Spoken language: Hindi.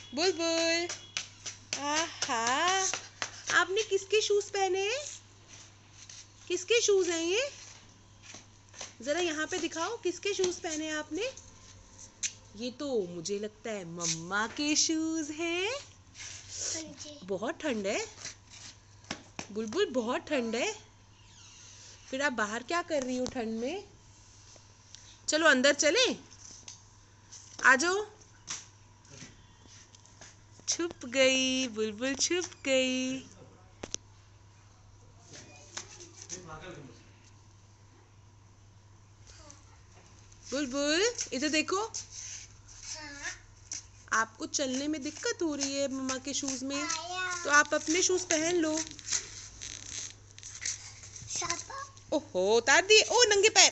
बुलबुल, आहा, आपने किसके शूज पहने हैं? किसके शूज हैं ये? जरा यहाँ पे दिखाओ, किसके शूज पहने हैं आपने? ये तो मुझे लगता है मम्मा के शूज हैं। बहुत ठंड है बुलबुल, बहुत ठंड है। फिर आप बाहर क्या कर रही हो ठंड में? चलो अंदर चले, आ जाओ। छुप गई बुलबुल, छुप गई। बुलबुल इधर देखो, आपको चलने में दिक्कत हो रही है मम्मा के शूज में, तो आप अपने शूज पहन लो। ओहो, उतार दिए। ओ नंगे पैर।